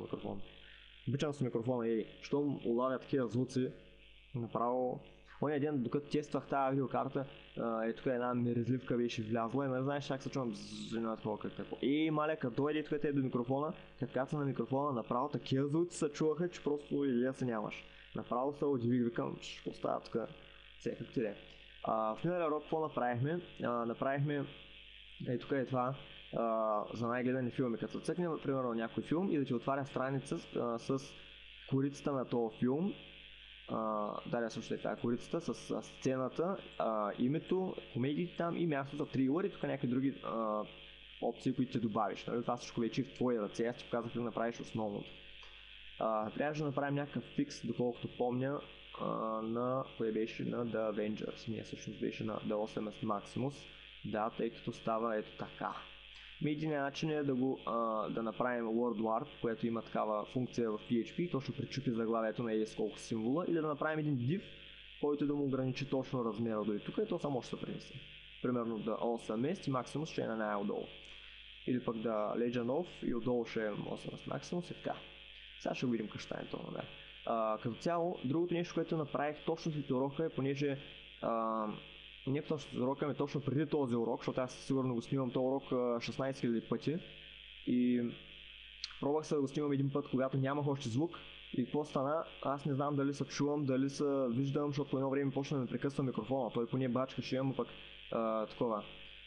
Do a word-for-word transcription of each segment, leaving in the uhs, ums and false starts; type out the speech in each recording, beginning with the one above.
този микрофон. Обичам с микрофона и щом улавя такива звуци, направо... Оня ден, докато тествах тази видеокарта, е тук една мерезливка беше влязла и не знаеш как се чувам на такова какво. И маля, като дойде тук е до микрофона, като каца на микрофона, направо такива звуци се чуваха, че просто и я се нямаш. Направо се удивих, викам, ще поставя тук все как ти де. В миналия урок какво направихме? А, направихме, е тук е това, а, за най-гледани филми. Като цъкнем, примерно, някой филм и да ти отваря страница а, с корицата на този филм. Uh, да, също е това корицата с uh, сцената, uh, името, комедиите там и мястото за трилър и тук някакви други uh, опции, които ти добавиш. Нали? Това всичко вече в твои ръце, аз ти показах да направиш основното. Uh, трябваше да направим някакъв фикс, доколкото помня, uh, на кое беше на The Avengers. Ние всъщност беше на The осем ес Maximus. Да, тъй като става ето така. Единият начин е да го а, да направим Word Warp, което има такава функция в пи ейч пи, точно причупи заглавието на еди колко символа, или да направим един div, който да му ограничи точно размера дори тук и то само ще се принесе. Примерно да осем ес и Maximus ще е на най-отдолу. Или пък да Legend of и отдолу ще е осем ес Maximus и така. Сега ще го видим как ще стане това номер. Като цяло, другото нещо, което направих точно след урока е, понеже а, не точно урока ми точно преди този урок, защото аз сигурно го снимам този урок шестнайсет хиляди пъти и пробвах се да го снимам един път, когато нямах още звук и какво стана, аз не знам дали се чувам, дали се виждам, защото по едно време почна да ми прекъсва микрофона, той поне бачкаше, ама пък а, такова.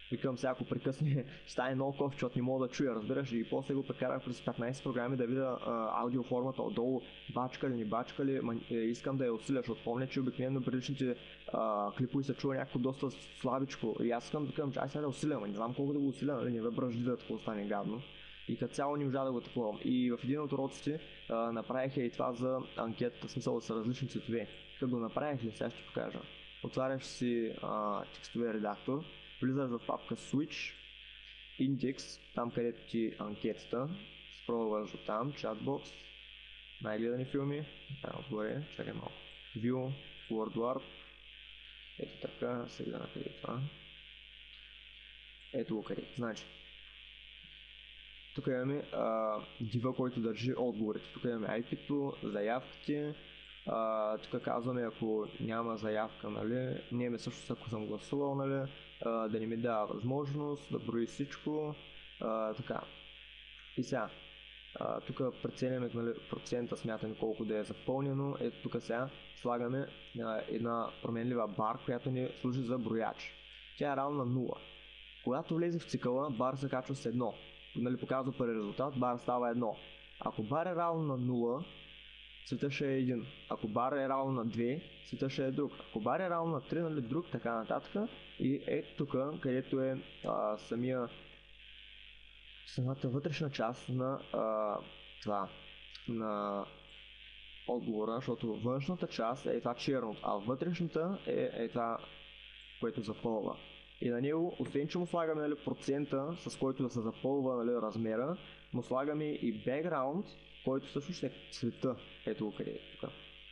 викам сега, ако прекъсне, ще стане много кофе, защото не мога да чуя, разбираш, и после го прекарах през петнайсет програми да видя а, аудиоформата отдолу, бачка ли, не бачка ли, ма, е, искам да я усиля, защото помня, че обикновено предишните а, клипови се чува някакво доста слабичко и аз искам да кажам, че аз сега да усиля, ма не знам колко да го усиля, нали, не бе бръжди да такова стане гадно. И като цяло не можа да го таковам. И в един от уроците а, направих и това за анкетата, смисъл да са различни цветове. Като го направих ли, сега ще покажа. Отваряш си а, текстовия редактор, влизаш в папка Switch, Index, там където ти е анкетата, спробваш до там, Chatbox, най-гледани филми, там отгоре, чакай малко, View, Word Warp, ето така, сега на къде е това. Ето го къде, значи. Тук имаме а, дива, който държи отговорите. Тук имаме ай пи-то, заявките. А, тук казваме, ако няма заявка, нали, не ме също ако съм гласувал, нали, а, да не ми дава възможност да брои всичко. А, така. И сега. Тук преценяме, нали, процента, смятаме колко да е запълнено. Ето тук сега слагаме а, една променлива бар, която ни служи за брояч. Тя е равна на нула. Когато влезе в цикъла, бар се качва с едно. Нали, показва първи резултат, бар става едно. Ако бар е равно на нула, цвета ще е един. Ако бар е равно на две, цвета ще е друг. Ако бар е равно на три, нали, друг, така нататък. И ето тук, където е а, самия самата вътрешна част на а, това, на отговора, защото външната част е това черното, а вътрешната е, е това, което запълва. И на него, освен че му слагаме, нали, процента, с който да се запълва, нали, размера, му слагаме и background, който също ще е цвета. Ето го къде е тук.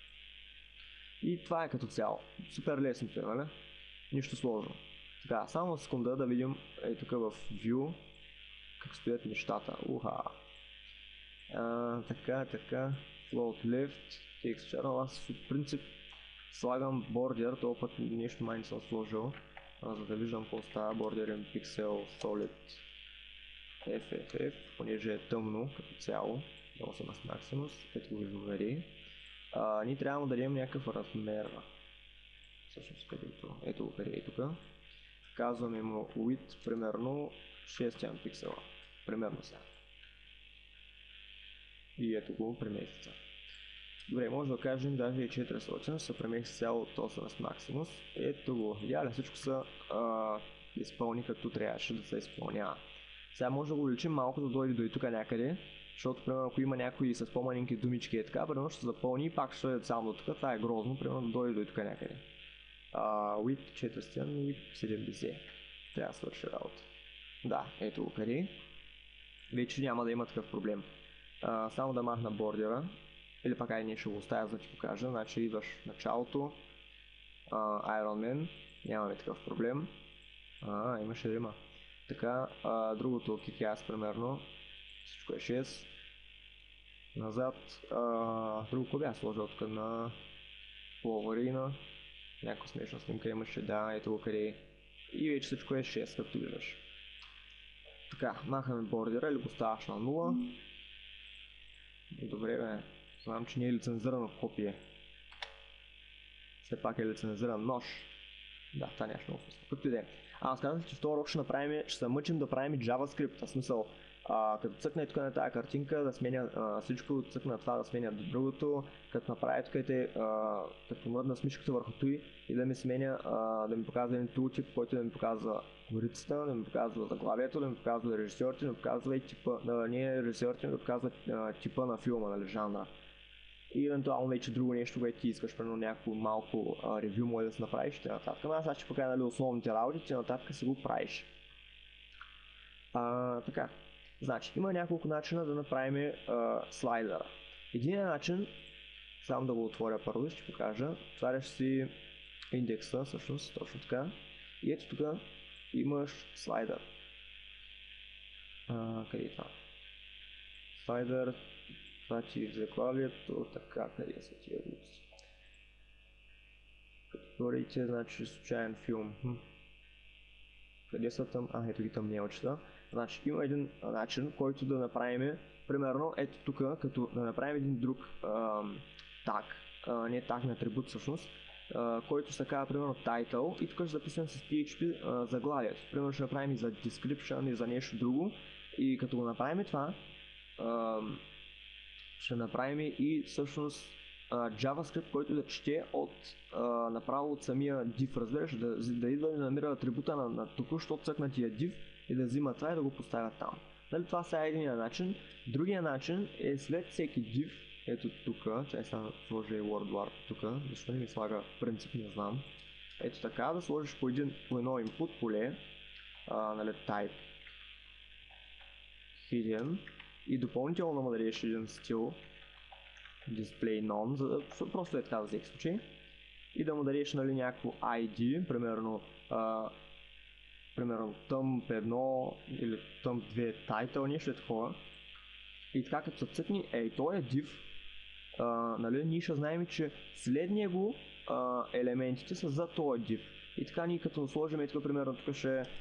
И това е като цяло. Супер лесно, нали? Нищо сложно. Така, само секунда да видим е тук в View как стоят нещата. Уха! А, така, така. Float left, text channel. Аз в принцип слагам бордер, този път нещо май не съм сложил. А, за да виждам какво става. Бордерен пиксел solid еф еф еф, понеже е тъмно като цяло. осем на максимус, ето го измери. А, ние трябва да дадем някакъв размер. Всъщност където? Ето го къде е тук. Казваме му width, примерно шест пиксела. Примерно сега. И ето го преместица. Добре, може да кажем даже и четиристотин, ще се премести цяло от осем на максимус. Ето го. Видя ли, всичко се изпълни както трябваше да се изпълнява. Сега може да го увеличим малко, да дойде до и тук някъде. Защото, примерно, ако има някои с по-малинки думички и така, примерно ще се запълни и пак ще дойде само до тук. Това е грозно, примерно да дойде до и тук някъде. Uh, width четиристотин, width седемдесет. Трябва да свърши работа. Да, ето го къде. Вече няма да има такъв проблем. Uh, само да махна бордера. Или пак ай не ще го оставя, за да ти покажа. Значи идваш в началото. Uh, Iron Man. Нямаме такъв проблем. А, uh, имаше да има. Така, uh, другото Kick-Ass примерно. Всичко е шест. Назад. Uh, друго кое бях сложил тук на Wolverine. Някаква смешна снимка имаше, да, ето го къде. И вече всичко е шест, както виждаш. Така, махаме бордера или го ставаш на нула. Добре, бе. Знам, че не е лицензирано копие. Все пак е лицензиран нож. Да, това нещо много вкусно. Както и да е. Аз казах, че в този урок ще направим, ще се мъчим да правим JavaScript. В смисъл, а, като цъкна и тук на тази картинка, да сменя а, всичко, цъкна това да сменя до другото, като направя тук и като мръдна с мишката върху той и да ми сменя, а, да ми показва един тултип, който да ми показва корицата, да ми показва заглавието, да ми показва режисьорите, да ми показва и типа, да не е режисьорите, да показва а, типа на филма, нали, жанра. И евентуално вече друго нещо, което ти искаш, примерно някакво малко а, ревю може да се направиш, те нататък. Но аз сега ще покажа, нали, основните работи, те нататък си го правиш. А, така. Значи, има няколко начина да направим а, слайдера. Единият начин, само да го отворя първо, ще покажа, отваряш си индекса, всъщност, точно така. И ето тук имаш слайдер. А, къде е това? Слайдер, това ти е заглавието, така, къде са тия глупости? Категориите, значи случайен филм. Хм. Къде са там? А, ето ги тъмнелчета. Значи има един начин, който да направим, примерно, ето тук, като да направим един друг ам, таг, а, не таг на атрибут всъщност, а, който се казва примерно title и тук ще записвам с пи ейч пи а, заглавието. Примерно ще направим и за description и за нещо друго и като го направим това, а, ще направим и всъщност uh, JavaScript, който да чете от uh, направо от самия div, разбираш, да, да идва и да намира атрибута на, на току-що цъкнатия div и да взима това и да го поставя там. Дали това сега е единия начин. Другия начин е след всеки div, ето тук, чай сега сложа и WordWarp тук, защо не ми слага принцип, не знам. Ето така, да сложиш по, един, по едно input поле, uh, нали, type hidden и допълнително да дадеш един стил display none, за да просто е така за всеки случай и да му дадеш, нали, някакво ай ди, примерно а, примерно thumb едно или thumb две title, нещо е такова и така като се цъкни, ей, той е div, а, нали, ние ще знаем, че след него а, елементите са за този div и така ние като сложим и тук, примерно тук ще е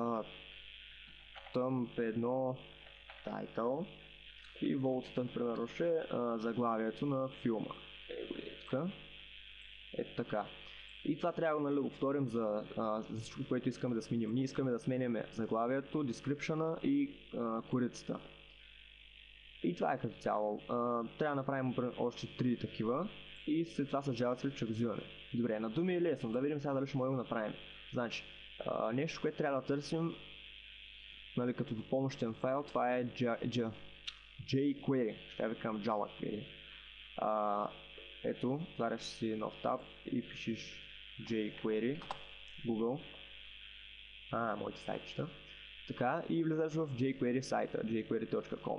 thumb едно title и волтата, например, ще е заглавието на филма. Ето, ето така. И това трябва да го повторим за, а, за всичко, което искаме да сменим. Ние искаме да сменяме заглавието, description и а, корицата. И това е като цяло. А, трябва да направим още три такива и след това с JavaScript ще го взимаме. Добре, на думи е лесно. Да видим сега дали ще можем да направим. Значи, а, нещо, което трябва да търсим, нали, като допълнощен файл, това е jQuery, ще я викам JavaQuery. А, ето, заряш си нов таб и пишеш jQuery, Google. А, моите сайтчета. Така, и влизаш в jQuery сайта, jQuery точка com.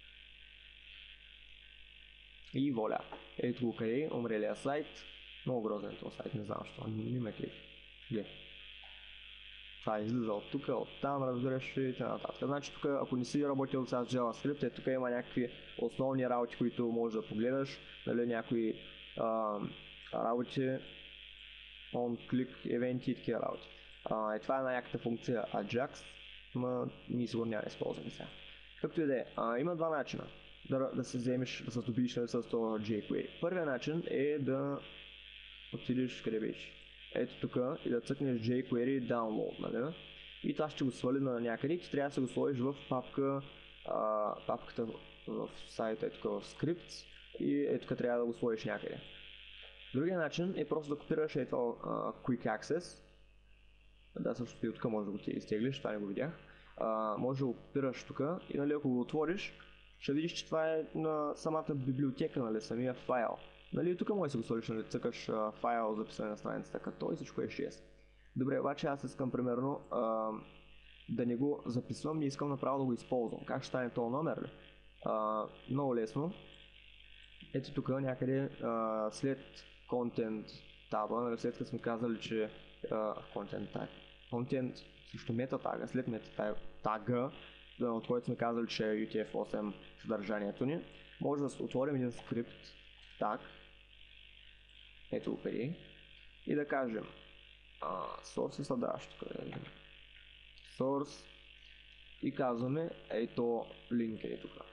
И воля. Ето го къде, умрелия сайт. Много грозен този сайт, не знам защо, не ме клик. Глед. Това излиза от тук, от там, разбираш и т.н. Значи тук, ако не си работил с JavaScript, е, тук има някакви основни работи, които можеш да погледаш, нали, някои а, работи, on-click, евенти и такива работи. А, е, това е някаква функция Ajax, но ние сигурно няма да използваме сега. Както и да е, има два начина да, да се вземеш, да се здобиш с това jQuery. Първият начин е да отидеш къде беше. Ето тук и да цъкнеш jQuery download, нали? И това ще го свали на някъде и ти трябва да се го сложиш в папка, а, папката в сайта, ето тук в scripts и ето тук трябва да го сложиш някъде. Другия начин е просто да копираш ето uh, Quick Access. Да, също и тук може да го изтеглиш, това не го видях. Uh, може да го копираш тук и, нали, ако го отвориш, ще видиш, че това е на самата библиотека, нали, самия файл. Нали, тук може да си го сложиш, нали, цъкаш uh, файл за писане на страницата като и всичко е шест. Добре, обаче аз искам примерно uh, да не го записвам, не искам направо да го използвам. Как ще стане този номер? Uh, много лесно. Ето тук някъде uh, след Content таба, нали, след като сме казали, че uh, Content tag, Content също мета тага, след мета тага, от който сме казали, че е ю ти еф осем съдържанието ни, може да отворим един скрипт tag, ето го къде, и да кажем uh, source е съдържащо, source и казваме ето линк е тук.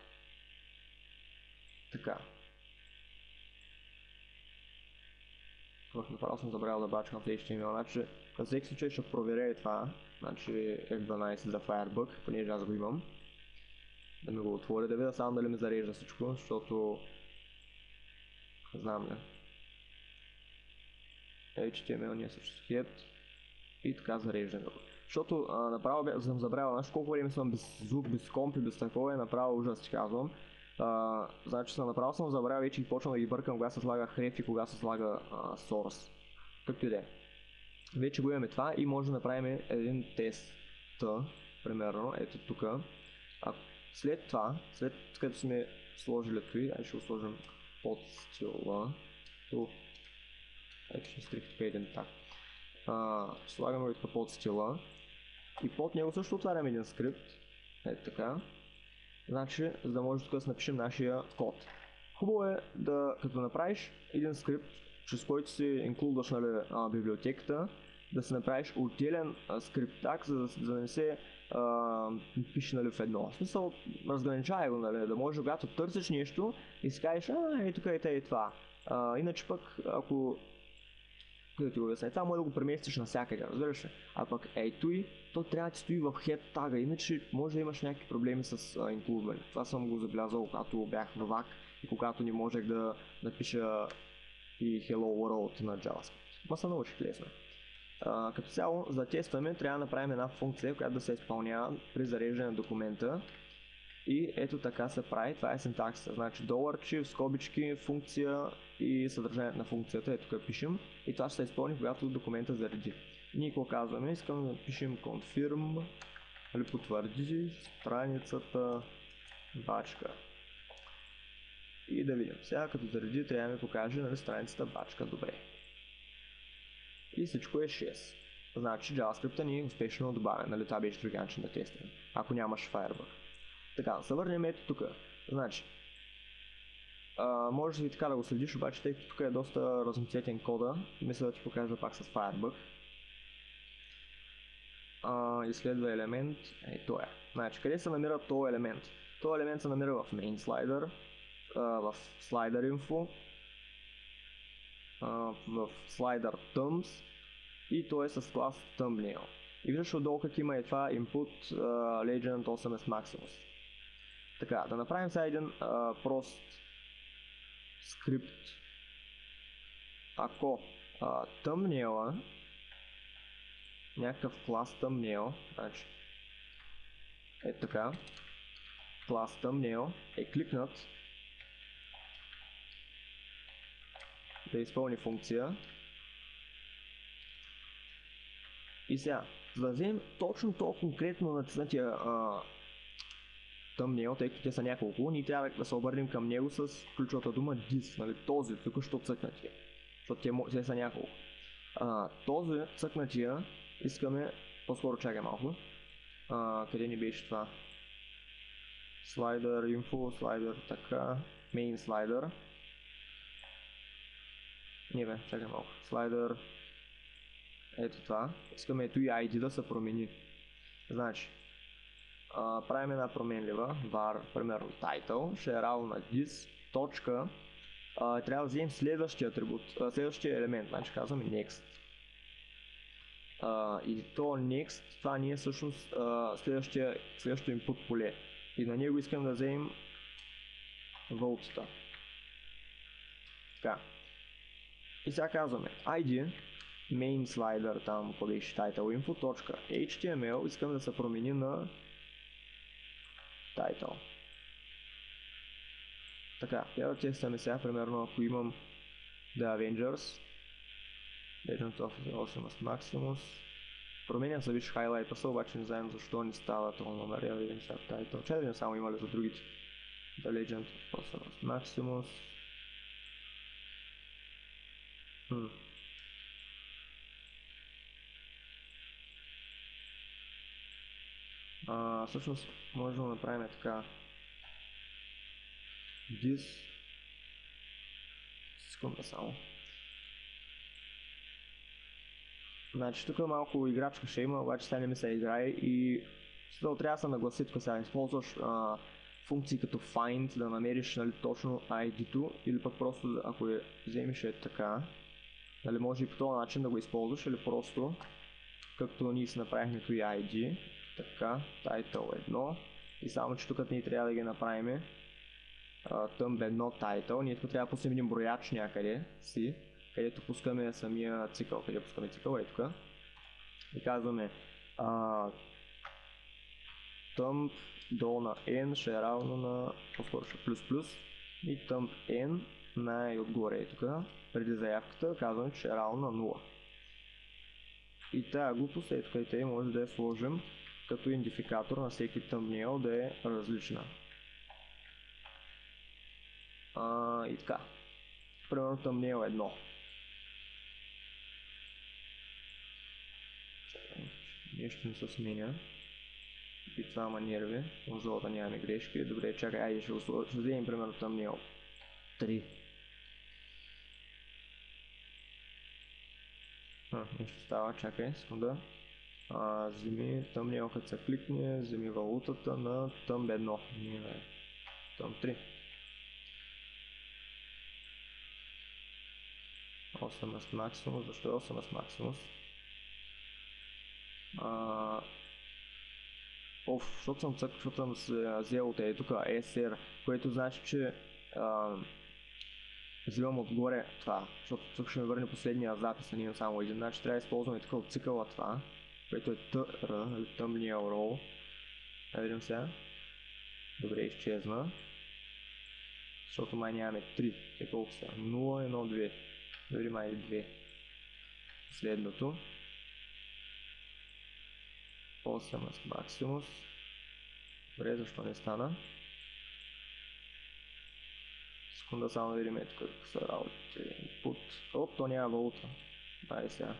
Така. Направо съм забравил да бачкам в ейч ти ем ел, значи за всеки случай ще проверя и това, значи еф дванайсет за Firebug, понеже аз го имам. Да ми го отворя, да видя само дали ми зарежда всичко, защото знам ли. ейч ти ем ел ние също head и така зарежда го. Защото а, направо съм забравил, значи колко време съм без звук, без комп и без такова е направо ужас, ти казвам. Uh, значи съм направо съм забравил вече и почвам да ги бъркам кога се слага href и кога се слага uh, source. Както и да е. Вече го имаме това и може да направим един тест. Примерно, ето тук. А след това, след като сме сложили това, ай ще го сложим под стила. Ту. Ето ще стрих тук един так. Uh, слагаме го тук под стила. И под него също отваряме един скрипт. Ето така. Значи, за да може тук да напишем нашия код. Хубаво е да, като направиш един скрипт, чрез който си инклюдваш, нали, библиотеката, да си направиш отделен а, скрипт так, за, за да не се а, пише, нали, в едно. В смисъл, разграничай го, нали, да може, когато търсиш нещо и си кажеш, а, е тук е и това. А, иначе пък, ако Като ти го обясня, това може да го преместиш навсякъде, разбираш ли? А пък ей той, то трябва да ти стои в head тага, иначе може да имаш някакви проблеми с инклюдване. Това съм го забелязал, когато бях новак и когато не можех да напиша и Hello World на JavaScript. Ма се научих лесно. Uh, като цяло, за да тестваме, трябва да направим една функция, която да се изпълнява при зареждане на документа. И ето така се прави, това е синтаксиса. Значи доларче, в скобички, функция и съдържанието на функцията, ето тук пишем. И това ще се изпълни, когато документа зареди. Ние какво казваме? Искаме да напишем confirm, или потвърди страницата бачка. И да видим. Сега като зареди, трябва да ми покаже, нали, страницата бачка. Добре. И всичко е шест. Значи JavaScript ни е успешно добавен, нали, това беше други начин да тестваме, ако нямаш Firebug. Така, да се върнем ето тук. Значи, а, можеш и така да го следиш, обаче тъй като тук е доста разноцветен кода, мисля да ти покажа пак с Firebug. А, изследва елемент, ей това е. Значи, къде се намира този елемент? Този елемент се намира в main slider, а, в slider info, а, в slider thumbs и той е с клас thumbnail. И виждаш отдолу как има и това input uh, legend осем ес maximus. Така, да направим сега един uh, прост скрипт. Ако uh, thumbnail, някакъв клас thumbnail, значи е така, клас thumbnail е кликнат да изпълни функция. И сега, за да вземем точно толкова конкретно натиснатия uh, thumbnail, тъй като те са няколко, ние трябва да се обърнем към него с ключовата дума this, нали, този, тук ще цъкнатия, защото те, те са няколко. А, този цъкнатия искаме, по-скоро чакай малко, а, къде ни беше това? Слайдер, info, слайдер, така, main слайдер. Не бе, чакай малко, слайдер, ето това, искаме ето и ай ди да се промени. Значи, Uh, правим една променлива, var, примерно title, ще е равно на this, точка, uh, трябва да вземем следващия атрибут, uh, следващия елемент, значи казваме next. Uh, и то next, това ни е всъщност uh, следващия, следващия input поле. И на него искам да вземем вълтата. Така. И сега казваме ай ди, main slider, там какво беше title info, точка, ейч ти ем ел, искам да се промени на title. Така, трябва да тестваме сега, примерно ако имам The Avengers, Legend of осем ес Maximus, променям се, виж highlight са, обаче не знаем защо не става това номер, я видим сега title, че да видим само има ли за другите. The Legend of осем ес Maximus. Хм. А, всъщност можем да направим така this, секунда само. Значи тук малко играчка ще има, обаче сега не ми се играе и трябва да се нагласи тук сега, използваш а, функции като find, да намериш, нали, точно ай ди-то, или пък просто ако я вземеш е така, нали, може и по този начин да го използваш, или просто както ние си направихме то и ай ди, така, title едно, и само че тук ние трябва да ги направим thumb едно title, ние тук трябва да пуснем един брояч някъде си, където пускаме самия цикъл, където пускаме цикъл, е тук, и казваме uh, thumb долу на n ще е равно на, по-скоро ще плюс плюс, и thumb n най-отгоре е тук, преди заявката казваме, че ще е равно на нула. И тази глупост е тук и те може да я сложим като идентификатор на всеки thumbnail да е различна. А, и така. Примерно thumbnail едно. Нещо не се сменя. И това ма нерви. Конзола да нямаме грешки. Добре, чакай, айде ще го сложим. Ще вземем примерно thumbnail три. А, нещо става, чакай, секунда. А, вземи thumbnail, като се кликне, вземи валутата на thumb едно. Не, не, thumb три. осем ес Maximus, защо е осем ес Maximus? А... Оф, защото съм цък, защото съм взел от е тук ес ар, което значи, че а... взимам отгоре това, защото тук ще ми върне последния запис, а не само един, значи трябва да използваме тук от цикъла това, което е tr, thumbnail roll. Да видим сега. Добре, изчезна. Защото май нямаме три. Е колко са? нула, едно, две. Дори май две. Следното. осем ес Maximus. Добре, защо не стана? Секунда само да видим ето какво са работите. Input. Оп, то няма валута. Дай сега.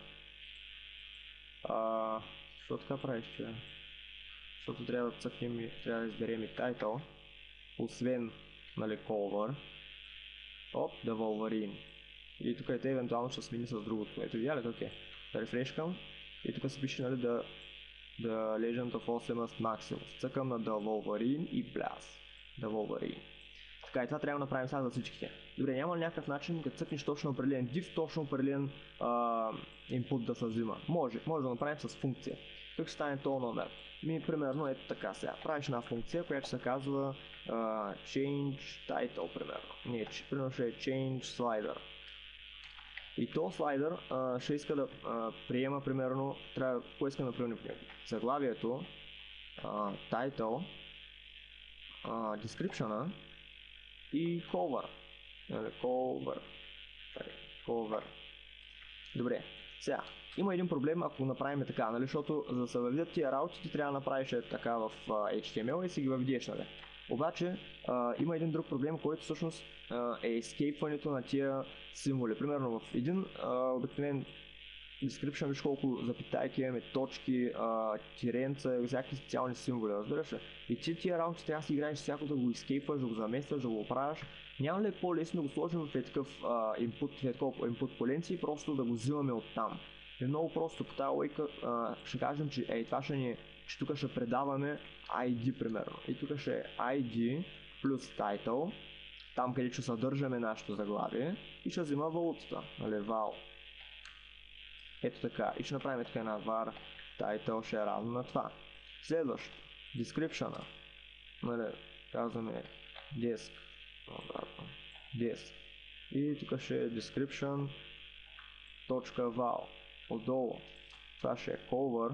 А, защо така правиш, че? Защото трябва да цъкнем и трябва да изберем и title. Освен, нали, cover. Оп, да Wolverine. И тук е те евентуално ще смени с другото. Ето видя ли? Окей. Да рефрешкам. И тук се пише, нали, да The Legend of осем ес Maximus. Цъкам на The Wolverine и бляз. The Wolverine. Така, и това трябва да направим сега за всичките. Добре, няма ли някакъв начин, като цъкнеш точно определен div, точно определен а, input да се взима? Може, може да направим с функция. Как ще стане този номер? Ми, примерно, ето така сега. Правиш една функция, която се казва uh, change title, примерно. Не, че, примерно ще е change slider. И този слайдър uh, ще иска да uh, приема, примерно, трябва, какво иска да приема? Заглавието, uh, title, uh, description и cover. Cover. Cover. Добре. Сега, има един проблем, ако направим така, нали, защото за да се въведат тия работи, ти трябва да направиш така в uh, ейч ти ем ел и си ги въведеш, нали. Обаче, uh, има един друг проблем, който всъщност uh, е ескейпването на тия символи. Примерно в един uh, обикновен description, виж колко запитайки имаме, точки, uh, тиренца, всякакви специални символи, разбираш ли? И ти тия работи трябва да си играеш всяко да го ескейпваш, да го заместваш, да го оправяш. Няма ли е по-лесно да го сложим в такъв uh, input, в такъв input поленци и просто да го взимаме оттам? И много просто по тази лойка uh, ще кажем, че ей, това ще ни, че тук ще предаваме ай ди примерно. И тук ще е ай ди плюс title, там където ще съдържаме нашето заглавие и ще взима валутата, нали, val. Ето така, и ще направим така една var title ще е равно на това. Следващо, description, нали, казваме disk, disk. И тук ще е description точка val. Отдолу това ще е cover.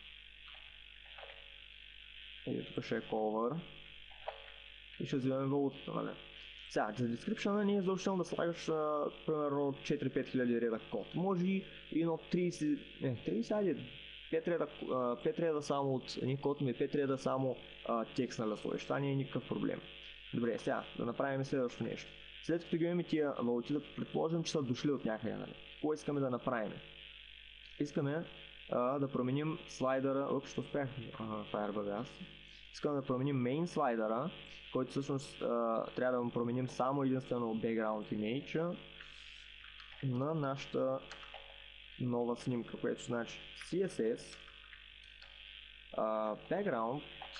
И тук ще е cover. И ще вземем валутата, нали. Сега, за description не е задължително да слагаш а, примерно четири-пет хиляди реда код. Може и едно трийсет, не, трийсет, пет реда, пет реда само от един код, ми пет реда само а, текст на да сложиш. Това не е никакъв проблем. Добре, сега да направим следващото нещо. След като ги имаме тия валути, да предположим, че са дошли от някъде, нали. Какво искаме да направим? Искаме а, да променим слайдера, оп, ще успях, ага, Firebug аз. Искаме да променим main слайдера, който всъщност а, трябва да му променим само единствено background image на нашата нова снимка, което значи си ес ес а, background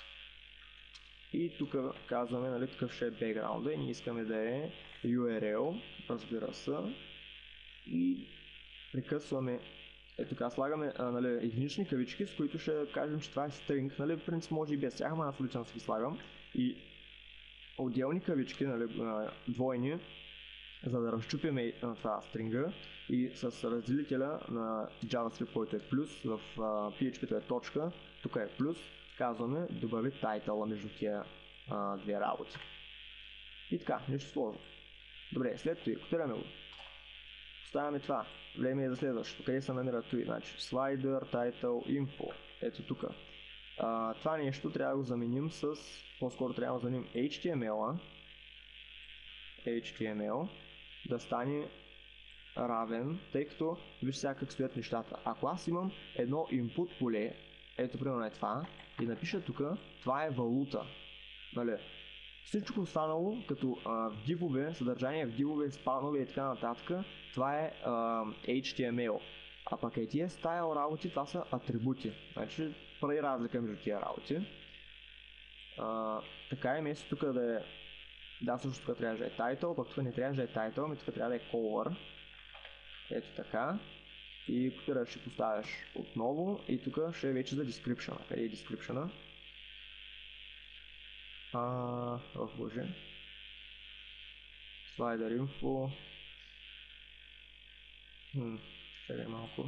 и тук казваме, нали, такъв ще е background и ние искаме да е ю ар ел, разбира се, и прекъсваме. Ето така, слагаме а, нали, единични кавички, с които ще кажем, че това е string, нали, в принцип може и без тях, ама аз лично си ги слагам. И отделни кавички, нали, двойни, за да разчупим това стринга и с разделителя на JavaScript, който е плюс, в uh, пи ейч пи-то е точка, тук е плюс, казваме добави тайтъла между тия uh, две работи. И така, нищо сложно. Добре, след това копираме го. Поставяме това. Време е за следващото. Къде се намира това? Значи, slider, title, info. Ето тук. Uh, това нещо трябва да го заменим с, по-скоро трябва да заменим ейч ти ем ел-а. ейч ти ем ел да стане равен, тъй като виж сега как стоят нещата. Ако аз имам едно input поле, ето примерно е това, и напиша тук, това е валута. Нали? Всичко останало, като а, в дивове, съдържание в дивове, спанове и така нататък, това е а, ейч ти ем ел. А пък е тия style работи, това са атрибути. Значи прави разлика между тия работи. А, така и вместо тук да е, да, също тук трябва да е title, пък тук не трябва да е title, ами тук трябва да е cover. Ето така. И копираш ще поставяш отново и тук ще е вече за description. Къде е description? А, ох боже. Slider info. Хм, чакай малко.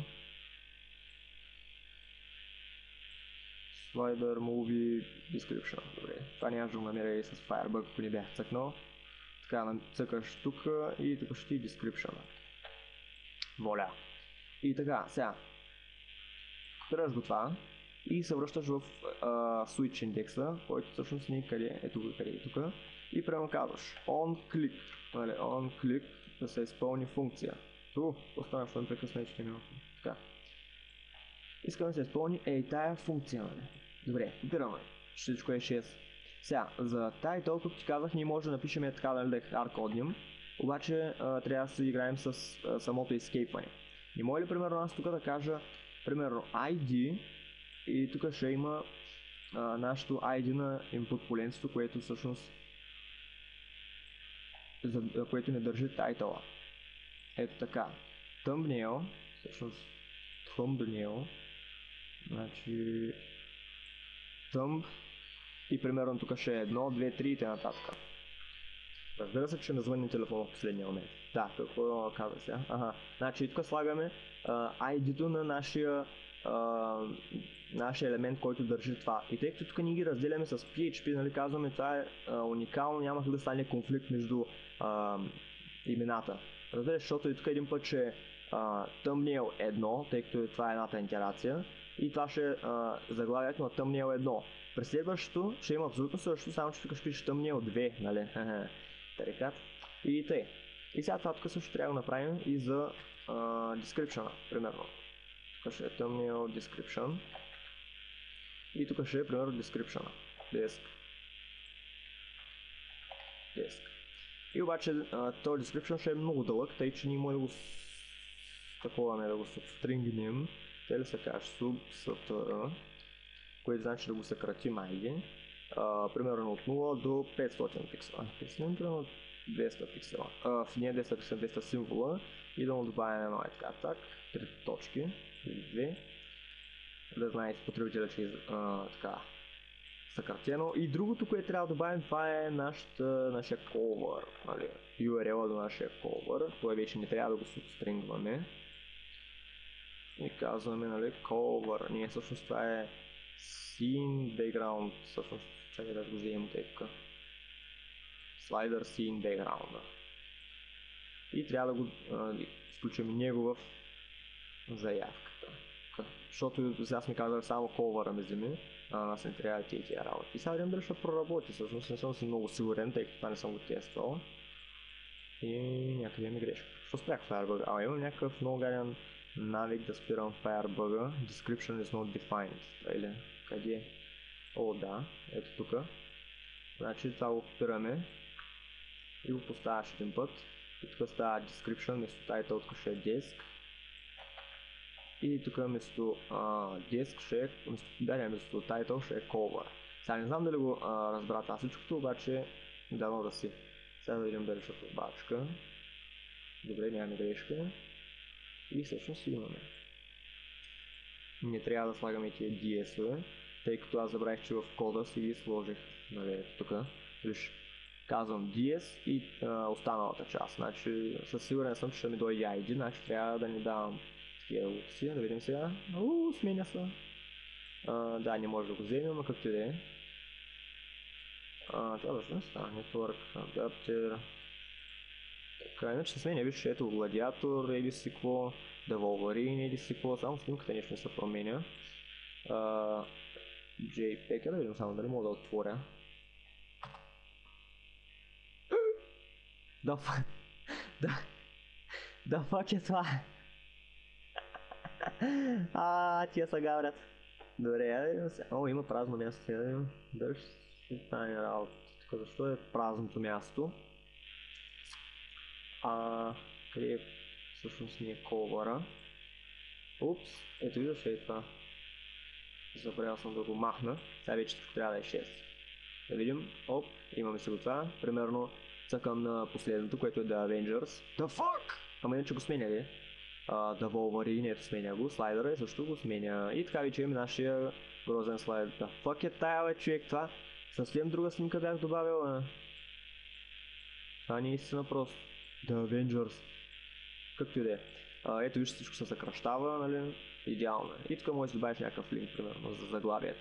Slider movie description. Добре, това нямаш да го намеря и с Firebug, ако не бях цъкнал. Така, цъкаш тук и тук ще ти description. Воля. И така, сега. Копираш го това и се връщаш в uh, switch индекса, който всъщност ни къде е тук, къде е тук. И прямо казваш on click, нали, on click да се изпълни функция. Ту, останах да ме прекъсна и минути. Така. Искам да се изпълни ей тая функция, нали. Добре, копираме. Всичко е шест. Сега, за тая толкова ти казах, ние може да напишем така, нали, да е hardcodнем, обаче uh, трябва да се играем с uh, самото escape-ане. Не може ли, примерно, аз тук да кажа, примерно, ай ди и тук ще има а, нашето ай ди на input поленцето, което всъщност за, което не държи тайтъла. Ето така. Thumbnail, всъщност thumbnail, значи thumb и примерно тук ще е едно, две, три и т.н. Разбира се, че ме звънни телефона в последния момент. Да, какво казва сега? Ага. Значи тук слагаме uh, ай ди-то на нашия, uh, нашия елемент, който държи това. И тъй като тук ние ги разделяме с пи ейч пи, нали, казваме, това е uh, уникално, няма да стане конфликт между uh, имената. Разбира се, защото и тук един път ще е uh, thumbnail едно, тъй като това е едната интерация. И това ще е uh, заглавието на thumbnail едно. През следващото ще има абсолютно също, само че тук ще пише thumbnail две, нали? Тарикат. И тъй. И сега това тук също трябва да направим и за uh, description, примерно. Тук ще е thumbnail description. И тук ще е примерно description. Desk. Desk. И обаче uh, този description ще е много дълъг, тъй че ние може да го такова не да го substringнем. Те ли се каже sub, str, което значи да го съкратим айди. Uh, примерно от нула до петстотин пиксела. Писнем примерно двеста пиксела. Uh, не двеста пиксела, двеста символа и да му добавим едно е така, так, три точки или две. Да знаете потребителя, че е uh, така съкратено. И другото, което трябва да добавим, това е нашата, нашия cover, нали, ю ар ел-а до нашия cover. Това вече не трябва да го субстрингваме. И казваме, нали, cover. Ние всъщност това е scene background, всъщност, чакай да го вземем тепка. Slider scene background. И трябва да го а, включим него в заявката. Защото сега сме казали само cover-а ми вземи, а нас не трябва да тия работи. И сега видим дали ще проработи, всъщност не съм си много сигурен, тъй като това не съм го тествал. И някъде ми грешка. Що спрях Firebug? А, имам някакъв много гаден навик да спирам Firebug. Description is not defined. Или къде? О, да, ето тук. Значи това го копираме и го поставяш един път. И тук става description, вместо title тук ще е desk. И тук вместо uh, desk ще е, вместо, да, вместо title ще е cover. Сега не знам дали го uh, разбра това всичкото, обаче дано да си. Сега да видим дали ще бачка. Добре, нямаме грешка. И всъщност имаме. Не трябва да слагаме тия ди ес-ове, тъй като аз забравих, че в кода си ги сложих, нали, тук. Виж, казвам ди ес и а, останалата част. Значи, със сигурен съм, че ще ми дойде ай ди, значи трябва да ни давам такива опции. Да видим сега. Ууу, сменя се. А, да, не може да го вземем, но както и да е. Това да се става. Network, Adapter. Така, иначе се сменя, виж, ето Гладиатор, еди си какво, да Wolverine, еди си какво, само снимката нещо не се променя. Uh, JPEG, да видим само дали мога да отворя. Да fuck, да, да fuck е това. А, тия са гаврят. Добре, я да видим сега. О, има празно място, сега да видим. Дали ще стане работа. Тук защо е празното място? А, къде е всъщност ни е cover-а? Упс, ето виждаш ли това? Забравял съм да го махна. Сега вече тук трябва да е шест. Да видим. Оп, имаме се го това. Примерно цъкам на последното, което е The Avengers. The fuck! Ама иначе го сменя ли? Uh, да Wolverine, ето сменя го, слайдера и също го сменя. И така вече имаме нашия грозен слайдер. Да, fuck е тая, бе, човек, това. Съвсем друга снимка бях добавил, а. Това не е истина просто. The Avengers. Както и да е. Uh, ето вижте, всичко се съкръщава, нали? Идеално е. И тук може да добавиш някакъв линк, примерно, за заглавието.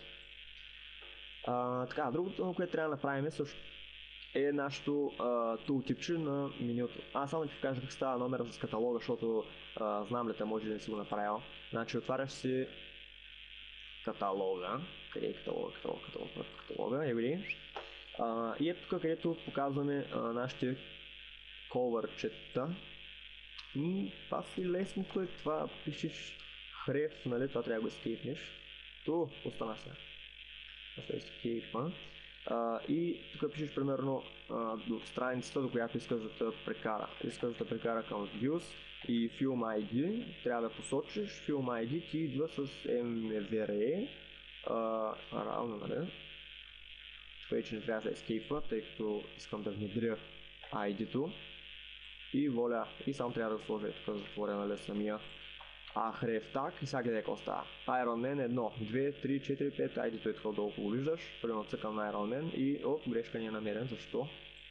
Uh, така, другото, което трябва да направим също е нашото uh, тултипче на менюто. Аз само ти кажа как става номера с каталога, защото uh, знам ли те, може да не си го направил. Значи отваряш си каталога. Къде е каталога, каталога, каталога, каталога, е видиш. Uh, и ето тук, където показваме uh, нашите ковърчета. И това си лесното е това, пишеш хреф, нали, това трябва да го ескейпнеш. Ту, остана сега. Това се ескейпва. Uh, и тук пишеш примерно uh, до страницата, до която искаш да те прекара. Искаш да те прекара към Views и Film ай ди. Трябва да посочиш Film ай ди, ти идва с ем ви ар uh, равно, нали? Тук вече не трябва да ескейпва, тъй като искам да внедря ай ди-то. И воля, и само трябва да го сложа тук затворя, нали, самия Ахрев так и сега къде какво става. Iron Man едно, две, три, четири, пет, айде той това долу го виждаш, примерно цъкам на Iron Man и оп, грешка не е намерен, защо?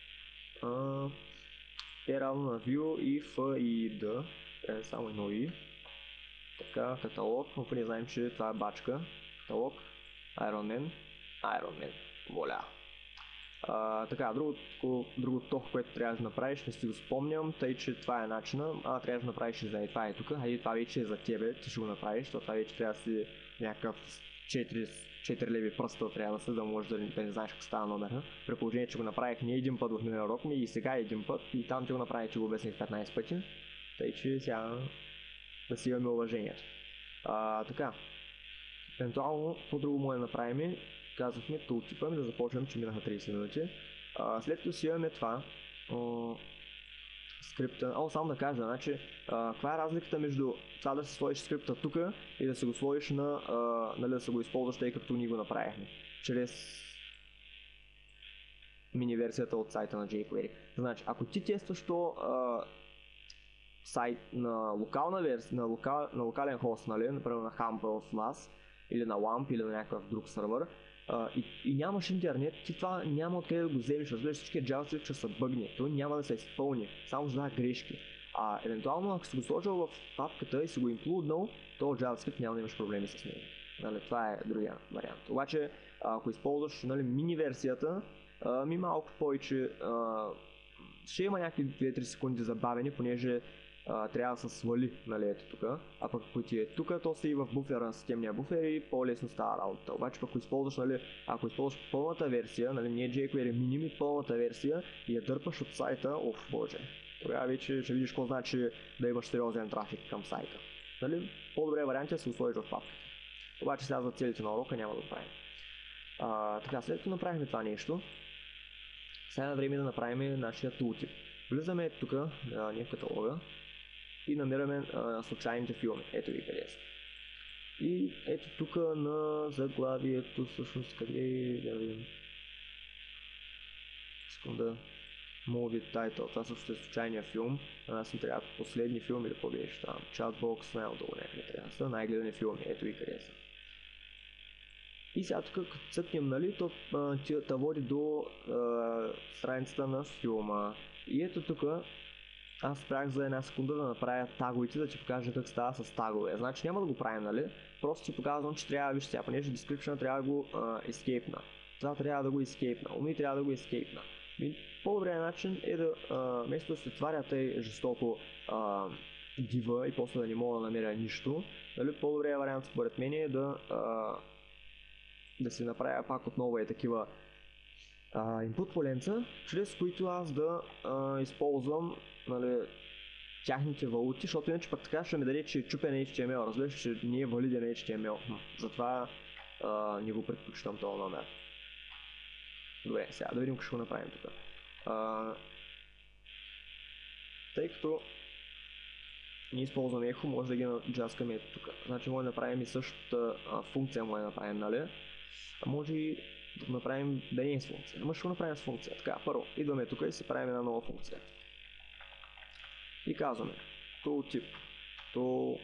А, е равно на View и F и D, е само едно и. Така, каталог, но не знаем, че това е бачка, каталог, Iron Man, Iron Man, воля. Uh, така, другото, другото, което трябва да направиш, не си го спомням, тъй че това е начина, а трябва да направиш и за това е тук, а и това вече е за тебе, ти ще го направиш, това вече трябва да си някакъв четири леви пръста трябва да си, да можеш да, да не знаеш как става номера. При положение, че го направих не един път в миналия урок ми и сега един път и там ти го направих, че го обясних петнайсет пъти, тъй че сега да си имаме уважението. Uh, така, евентуално, по-друго може да направим. Казахме тултипа ми да започнем, че минаха трийсет минути. А, след като си имаме това, о, скрипта, о, само да кажа, значи, а, каква е разликата между това да си сложиш скрипта тук и да се го сложиш на, а, нали, да се го използваш, тъй като ние го направихме, чрез мини версията от сайта на jQuery. Значи, ако ти тестваш то а, сайт на локална версия, на, локал, на локален хост, нали, например на Humble в нас, или на ламп, или на някакъв друг сървър, Uh, и, и нямаш интернет, ти това няма откъде да го вземеш, разбираш, всички JavaScript ще са бъгни, той няма да се изпълни, само ще дава грешки. А евентуално ако си го сложил в папката и си го инклюднал, то JavaScript няма да имаш проблеми с него. Нали, това е другия вариант. Обаче, ако използваш, нали, мини версията, uh, ми малко повече, uh, ще има някакви две-три секунди забавени, понеже Uh, трябва да се свали, нали, ето тук, а пък ако ти е тук, то си и в буфера на системния буфер и по-лесно става работа. Обаче пък ако използваш, нали, ако използваш пълната версия, нали, не е jQuery Mini, пълната версия и я дърпаш от сайта, оф, боже, тогава вече ще видиш какво значи да имаш сериозен трафик към сайта. Нали, по-добре вариант е да се го сложиш в папката. Обаче сега за целите на урока няма да го правим. Uh, така, след като направим това нещо, сега е време да направим нашия tooltip. Влизаме тук, uh, ние в каталога, и намираме а, случайните филми. Ето ви къде са. И ето тук на заглавието, всъщност къде да видим. Искам да Movie Title. Това също е случайния филм. На нас ни трябва последни филми да победиш там. Chatbox, най-отдолу някъде трябва да са. Най-гледани филми. Ето ви къде са. И сега тук като цъкнем, нали, то ти води до а, страницата на филма. И ето тук аз спрях за една секунда да направя таговете, да ти покажа как става с тагове. Значи няма да го правим, нали? Просто ти показвам, че трябва, виж сега, понеже description трябва да го escape-на. Това трябва да го escape-на. Уми трябва да го escape-на. И по-добрият начин е да, а, вместо да се тваря тъй жестоко а, дива и после да не мога да намеря нищо, нали? По-добрият вариант според мен е да а, да си направя пак отново е такива input поленца, чрез които аз да а, използвам, нали, тяхните валути, защото иначе пък така ще ми даде, че е чупен ейч ти ем ел, разбираш, че не е валиден ейч ти ем ел. Хм, затова а, не го предпочитам този номер. Добре, сега да видим какво ще го направим тук. А, тъй като ние използваме ехо, може да ги наджаскаме ето тук. Значи може да направим и същата а, функция, може да направим, нали? А може и да направим да не е с функция. Ама ще го направим с функция. Така, първо, идваме тук и си правим една нова функция. И казваме tooltip to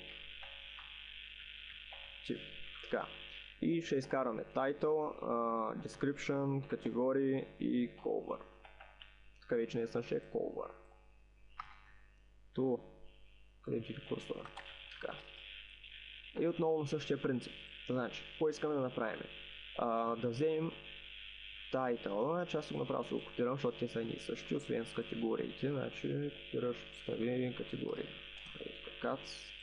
тип. Така. И ще изкараме title, uh, description, категории и cover. Така вече не ще е cover. То, къде ти курсора? Така. И отново на същия принцип. Значи, какво искаме да направим? Uh, да вземем title, значи аз съм направил се го копирам, защото те са едни и същи, освен с категориите, значи копираш, постави категории. Cats.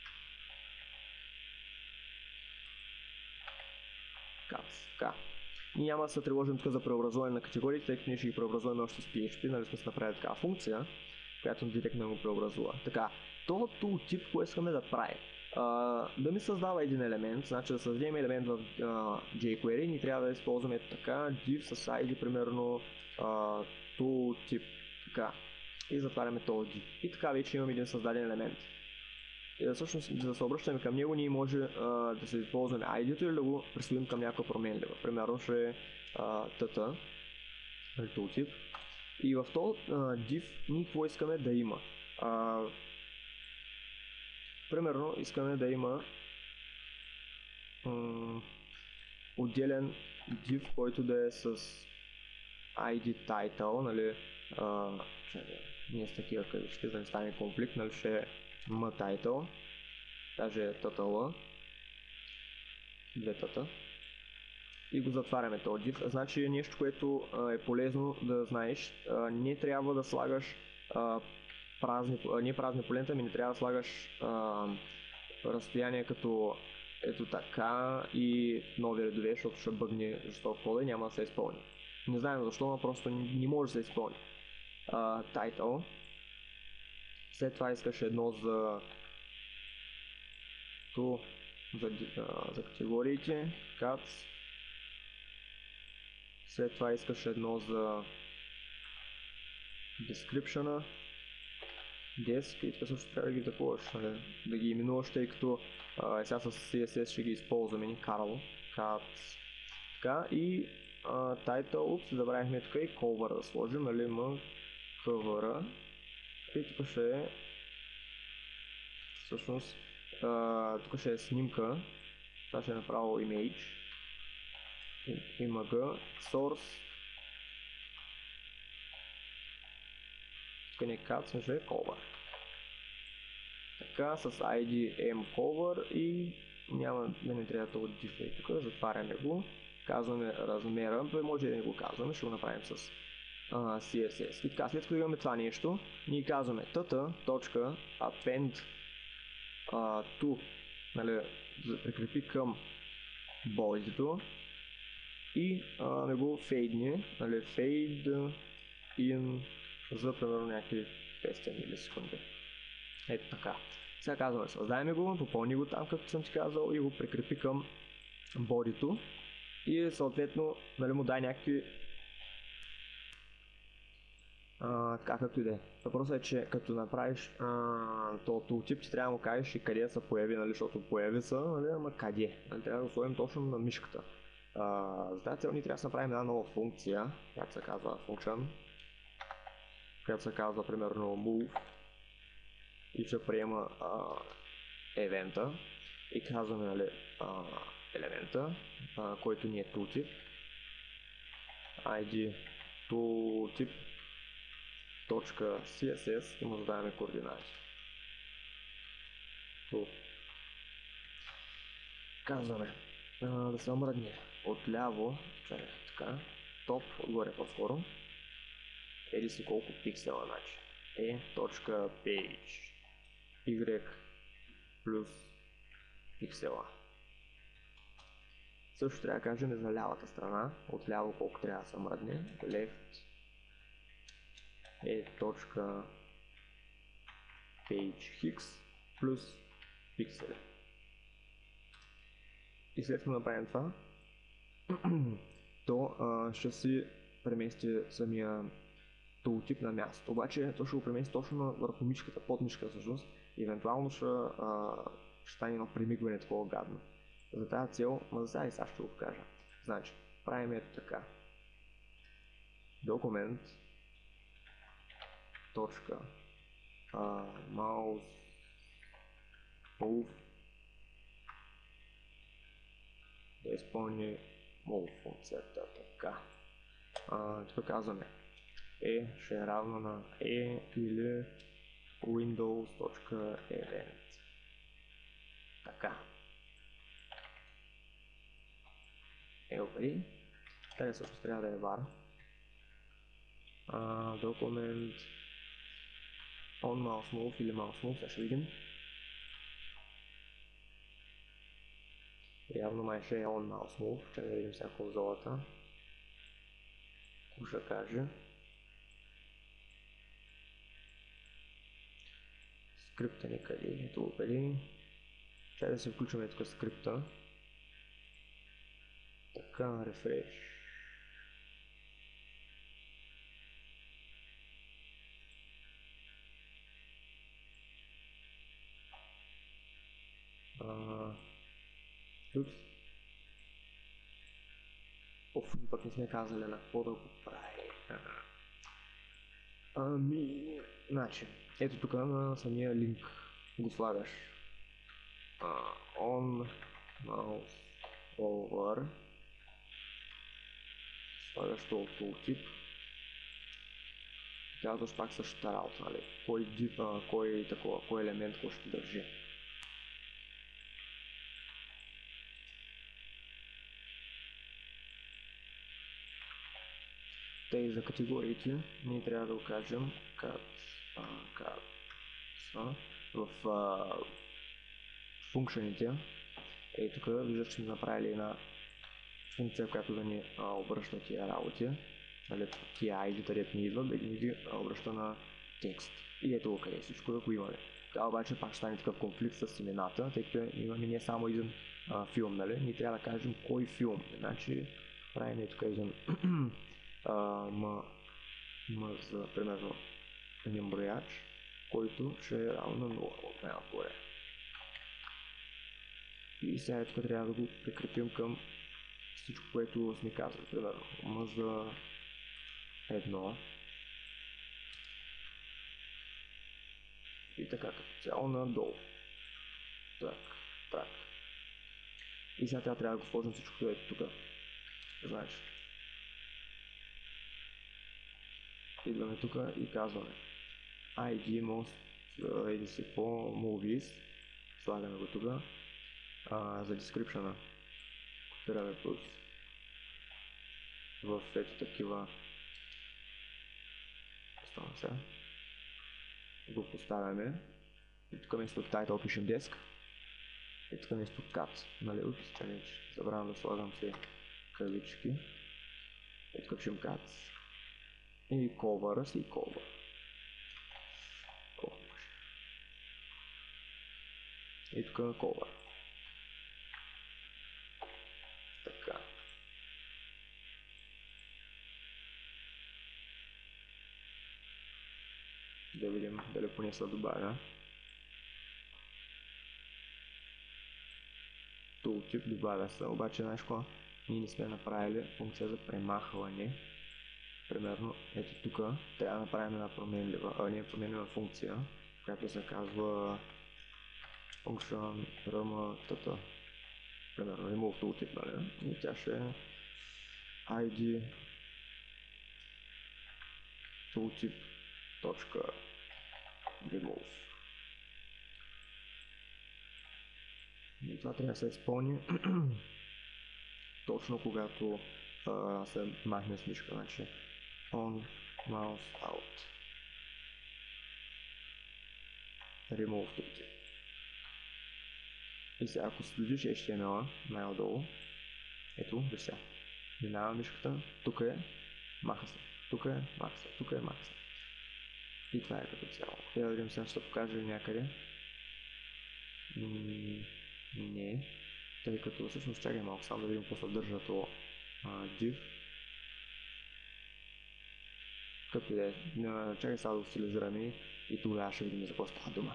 Cats, така. Ние няма да се тревожим тук за преобразуване на категориите, тъй като ние ще ги преобразуваме още с пи ейч пи, нали сме си направили такава функция, която директно го преобразува. Така, този tooltip, какво искаме да прави? Uh, да ми създава един елемент, значи да създадем елемент в uh, jQuery, ни трябва да използваме така div с ай ди, примерно uh, tooltip, така, и затваряме този div. И така вече имаме един създаден елемент. И всъщност, за да се обръщаме към него, ние може uh, да се използваме ай ди-то или да го присвоим към някаква променлива. Примерно ще е uh, tata, tooltip. И в този uh, div ние какво искаме да има? Uh, Примерно искаме да има м- отделен div, който да е с ай ди title, нали, а, ние с такива кавички, за да не стане конфликт, нали, ще е mtitle, даже е title, две тата, и го затваряме този div. Значи нещо, което а, е полезно да знаеш, а, не трябва да слагаш а, празни, не празни полента, ми не трябва да слагаш а, разстояние като ето така и нови редове, защото ще бъгне жесток кода и няма да се изпълни. Не знаем защо, но просто не, не може да се изпълни. Uh, title. След това искаш едно за то, за, uh, за категориите, cats. След това искаш едно за description-а, desk, и така също трябва да ги таковаш, да ги именуваш, тъй като а, сега с си ес ес ще ги използваме, Carl, Cats, така, и а, title, упс, забравихме тук и cover да сложим, нали, м, cover, и тук ще е, всъщност, а, тук ще е снимка, това ще е направо image, img, source, тук не е cats, но ще е cover. Така, с ай ди mcover и няма да не трябва да div тук, затваряме го, казваме размера, може да не го казваме, ще го направим с uh, си ес ес. И така, след като имаме това нещо, ние казваме tata.append uh, to, нали, да прикрепи към бодито и uh, не го фейдне, нали, fade in за примерно някакви петстотин милисекунди. Ето така. Сега казваме, създаваме го, попълни го там, както съм ти казал, и го прикрепи към бодито и съответно, нали, му дай някакви а, така както и да е. Въпросът е, че като направиш този tooltip, ти трябва да му кажеш и къде са появи, нали, защото появи са, нали, ама къде. Нали, трябва да го сложим точно на мишката. А, за тази цел ние трябва да направим една нова функция, която се казва function, която се казва примерно move и ще приема а, евента и казваме, нали, а, елемента, а, който ни е tooltip, ай ди tooltip .css и му задаваме координати. То. Казваме а, да се омръдне отляво, чакай, така, топ, отгоре по-скоро, еди си колко пиксела, значи e.page y плюс пиксела. Също трябва да кажем за лявата страна, отляво колко трябва да се мръдне, left e.page x плюс пиксели. И след като направим това, то а, ще си премести самия tooltip на място. Обаче то ще го премести точно върху мишката, под мишката всъщност. Евентуално ще, а, ще стане едно примигване такова гадно. За тази цел, ма за сега и сега ще го покажа. Значи, правим ето така. Документ точка а, mouse move, да изпълни move функцията, така. А, тук казваме E ще е равно на E или Windows.event. Така. Е, окей. Къде всъщност трябва да е var. Uh, документ on mouse move или mouse move, сега ще видим. Явно май ще е on mouse move, ще да видим сега конзолата. Какво ще каже? Скрипта ни къде? Ето го къде. Ще да се включваме тук скрипта. Така, рефреш. Упс. Оф, пък не сме казали на какво да го прави. Ами, значи, ето тук на самия линк го слагаш. Uh, on mouse over. Слагаш този tooltip. Казваш пак същата работа, нали? Кой, uh, кой, такова, кой елемент какво ще държи. Тъй за категориите ние трябва да го кажем cat, uh, cat, so, в uh, функционите. Ей тук виждаш, че сме направили една функция, която да ни а, обръща тия работи. Нали, тия ай ди-та дет ни идват, да ги обръща на текст. И ето го къде всичко да го имаме. Така обаче пак ще стане такъв конфликт с имената, тъй като имаме не само един а, филм, нали? Ние трябва да кажем кой филм. Значи правим тук един м, м за примерно един брояч, който ще е равно на нула от най-отгоре. И сега тук трябва да го прикрепим към всичко, което сме казали. Примерно м за едно. И така като цяло надолу. Так, так. И сега трябва да го сложим всичко, което тук. Значи. Идваме тук и казваме ай ди most ей ди си по movies. Слагаме го тук. А, за description-а копираме плюс в ето такива. Оставам сега. Го поставяме. И тук вместо title пишем desk. И тук вместо cat. Нали, упс, че не, забравям да слагам си кавички. И тук пишем cat. И cover си cover. И тук cover. Така. Да видим дали поне се добавя. Tooltip добавя се, обаче знаеш какво? Ние не сме направили функция за премахване. Примерно, ето тук трябва да направим една променлива, а не променлива функция, която се казва function rm, примерно remove tooltip, нали? И тя ще е ай ди tooltip.remove. И това трябва да се изпълни точно когато а, се махне с мишка, значи on mouse out remove tooltip. И сега ако следиш ейч ти ем ел-а най-отдолу, ето, виж сега, минава мишката, тук е, маха се, тук е, маха се, тук е, маха се. И това е като цяло. И да видим сега, ще покажа някъде. Не, тъй като всъщност чакай малко само да видим какво съдържа това div. Като и да е, чакай сега да го стилизираме и тогава ще видим за какво става дума.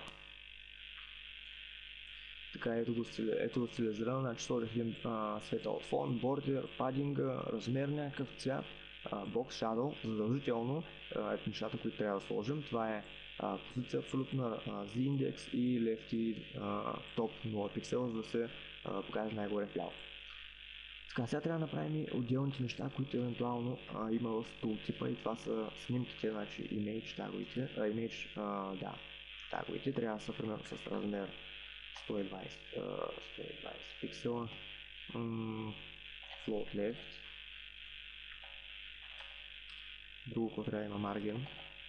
Така, ето го, стили, ето го стилизирам, значи сложих един а, светъл фон, бордер, падинга, размер някакъв цвят uh, Box Shadow, задължително uh, ето нещата, които трябва да сложим. Това е uh, позиция абсолютна, uh, Z-индекс и left и uh, top нула пиксела, за да се uh, покаже най-горе вляво. Така, сега трябва да направим и отделните неща, които евентуално а, има в тултипа, и това са снимките, значи image таговете, а, image, а, да, таговете трябва да са примерно с размер сто и двайсет, сто и двайсет пиксела, м- float left, друго, което трябва да има margin,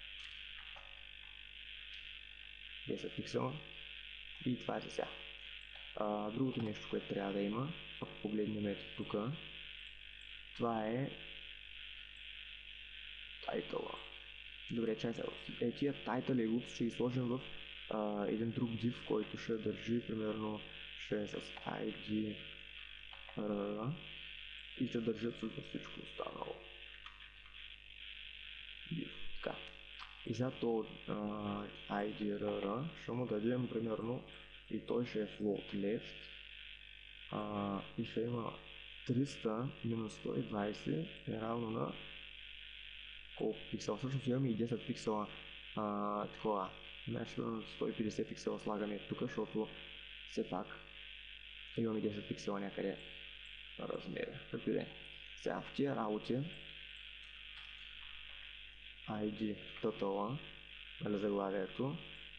десет пиксела, и това е за сега. А, другото нещо, което трябва да има, ако погледнем ето тук, това е тайтъла. Добре, чай сега. Е, тия title и loops ще ги сложим в а, един друг div, който ще държи, примерно ще е с ай ди R и ще държи абсолютно всичко останало. Div. Така. И за то а, ай ди R ще му дадем примерно, и той ще е float left, а, и ще има триста минус сто и двайсет е равно на колко пиксела. Всъщност имаме и десет пиксела а, такова. Значи сто и петдесет пиксела слагаме тук, защото все пак имаме десет пиксела някъде размер. Както и да е. Сега в тия работи ай ди total, нали, заглавието,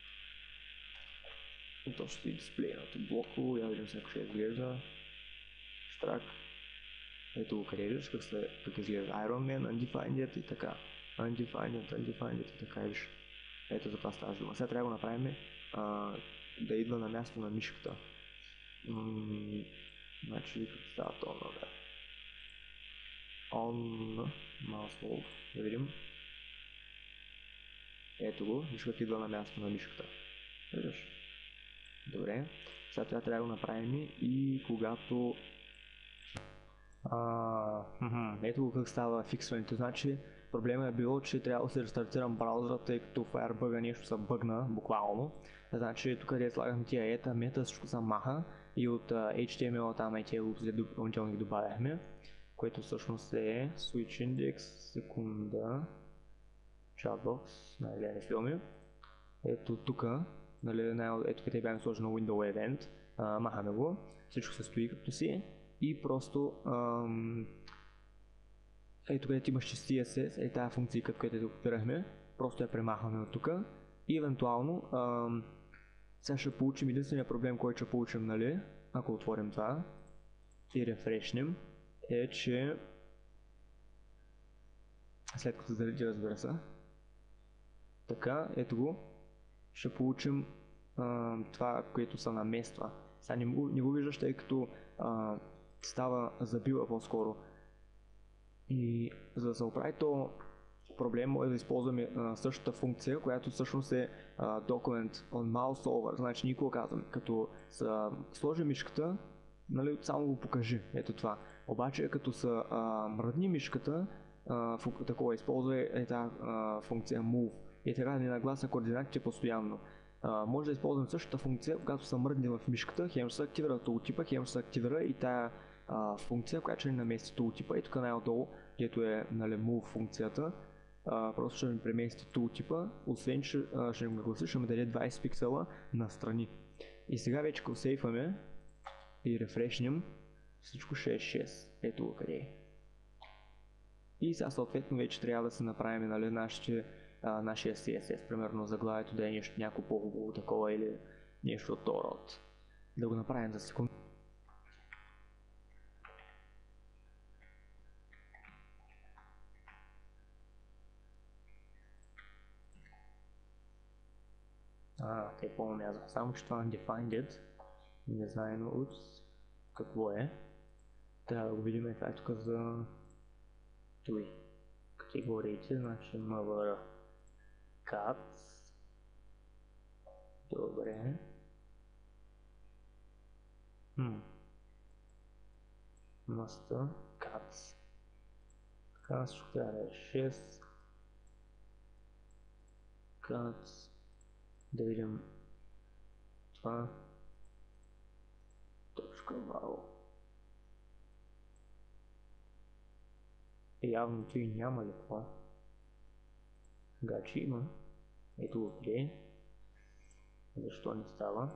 и то ще стои дисплейното блоко. Я видим сега, ще изглежда страк. Ето го, къде виждаш как, се, как изглежда Iron Man, Undefined и така. Undefined, Undefined и така, виж. Ето за това става дума. Сега трябва да го направим а, да идва на място на мишката. М- значи, като става то на да. On mouse move. Да видим. Ето го, виж как идва на място на мишката. Виждаш? Добре. Сега това трябва да го направим и когато Uh, ето го как става фиксването. Значи проблема е било, че трябва да се рестартирам браузъра, тъй като Firebug нещо се бъгна буквално. Значи тук къде слагам тия ета, мета, всичко се маха и от uh, ейч ти ем ел там и тия лупси допълнително ги добавяхме, което всъщност е switch index, секунда, chatbox, най-лени филми. Ето тук, нали, ето къде бяхме сложили на window event, uh, махаме го, всичко се стои както си. И просто ам, ето където имаш си ес ес, е тази функция, която я копирахме, просто я премахваме от тук и евентуално ам, сега ще получим единствения проблем, който ще получим, нали, ако отворим това и рефрешнем, е, че след като зареди, разбира се, така, ето го, ще получим ам, това, което се намества. Сега не, не го виждаш, тъй като а, става забила по-скоро. И за да се оправи то проблем, може да използваме а, същата функция, която всъщност е а, document on mouse over. Значи никога казвам, като са, сложи мишката, нали, само го покажи. Ето това. Обаче като са а, мръдни мишката, а, фу, такова използва е тази функция move. И така да ни наглася координатите постоянно. Uh, може да използвам същата функция, когато съм мръдни в мишката, хем ще се активира tooltip, хем ще се активира и тая uh, функция, която ще ни намести tooltip. И тук най-отдолу, където е, нали, move функцията, uh, просто ще ми премести tooltip, освен че uh, ще ми гласи, ще ми даде двайсет пиксела настрани. И сега вече като сейфваме и рефрешнем, всичко ще е шест. Ето го къде е. И сега съответно вече трябва да се направим, нали, нашите Uh, нашия си ес ес, примерно заглавието да е нещо някакво по-хубаво такова или нещо от този род. Да го направим за секунда. А, те помня, само че това undefined, не знаем, упс, какво е. Трябва да го видим това е тук за той категориите, значи мвр cat. Добре. Хм. Master cats. Така, ще трябва да е шест. Cats. Да видим това. Точка вау. Явно той няма ли какво? Гачи има. Ето го плей. Защо не става?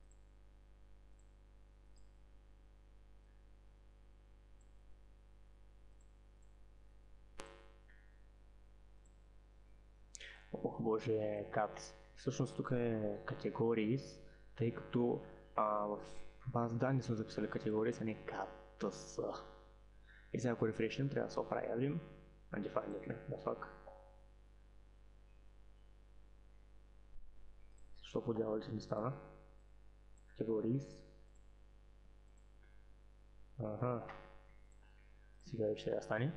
Ох, боже, кат. Всъщност тук е категории, тъй като а, в база данни сме записали категории, а не катс. И сега ако рефрешнем, трябва да се оправим. Undefined ли? Да фак. Защо по дяволите не стана? Категории. Ага. Сега вече трябва да стане.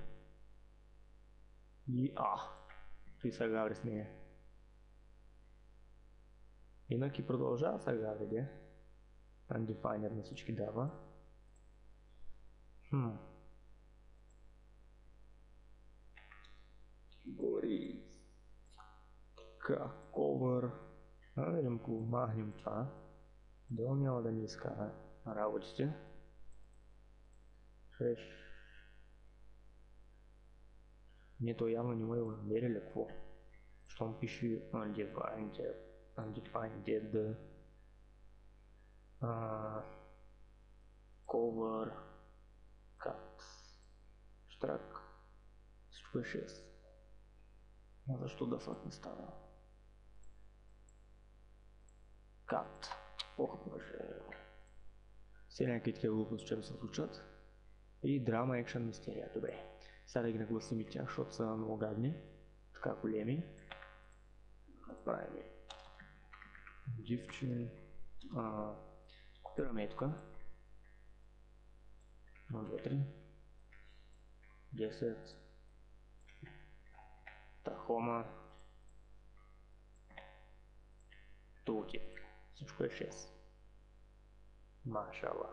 И а. Той са гаври с нея. Инак и продължава са гаври, Undefined на всички дава. Хм. Гори. Как cover. Да видим, ако махнем това. Долу няма да ни изкара работите. Фреш. Не, то явно не му е намерили какво. Щом пише undefined, undefined, uh, cover, cut, штрак, всичко е шест. А защо да факт не става? Cut. Ох, боже. Сега някакви такива глупости, че се случат. И драма, екшен, мистерия. Добре. Сега да ги нагласим и тях, защото са много гадни. Така големи. Правим дивче. Копираме тук. едно, две, три. десет. Тахома. Тултип. Всичко е шест. Машала.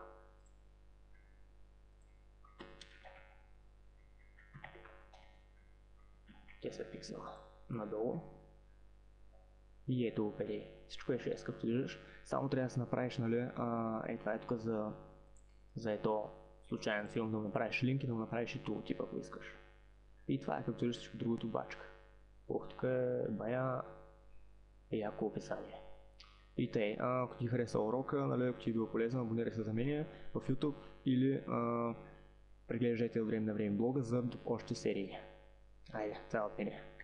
десет пиксела надолу. И ето къде. Всичко е шест, както виждаш. Само трябва да се направиш, нали, а, е това е тук за, за ето случайен филм, да му направиш линк и да му направиш и тултип, ако искаш. И това е, както виждаш, всичко другото бачка. Ох, тук е бая яко описание. И тъй, ако ти хареса урока, нали, ако ти е било полезно, абонирай се за мен в YouTube или а, преглеждайте от време на време блога за още серии. Айде, цяло от мене.